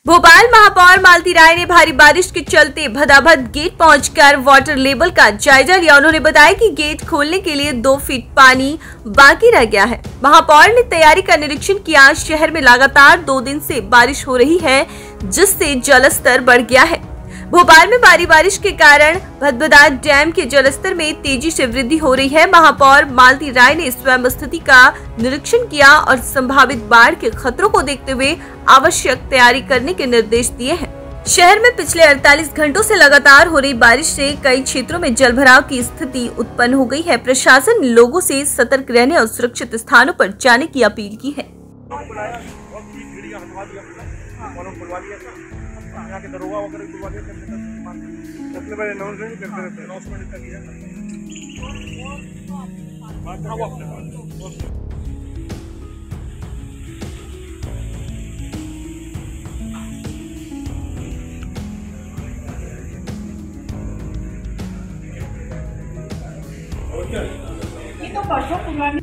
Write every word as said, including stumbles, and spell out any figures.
भोपाल महापौर मालती राय ने भारी बारिश के चलते भदाभद गेट पहुंचकर वाटर लेवल का जायजा लिया। उन्होंने बताया कि गेट खोलने के लिए दो फीट पानी बाकी रह गया है। महापौर ने तैयारी का निरीक्षण किया। शहर में लगातार दो दिन से बारिश हो रही है, जिससे जलस्तर बढ़ गया है। भोपाल में भारी बारिश के कारण भदभदा डैम के जलस्तर में तेजी से वृद्धि हो रही है। महापौर मालती राय ने स्वयं स्थिति का निरीक्षण किया और संभावित बाढ़ के खतरों को देखते हुए आवश्यक तैयारी करने के निर्देश दिए हैं। शहर में पिछले अड़तालीस घंटों से लगातार हो रही बारिश से कई क्षेत्रों में जलभराव की स्थिति उत्पन्न हो गई है। प्रशासन ने लोगों से सतर्क रहने और सुरक्षित स्थानों पर जाने की अपील की है। यहाँ के दरोगा वगैरह बुलवा दिया सबसे पहले अनाउंसमेंट करते रहते हैं। अनाउंसमेंट कर दिया ये तो परसों पुरानी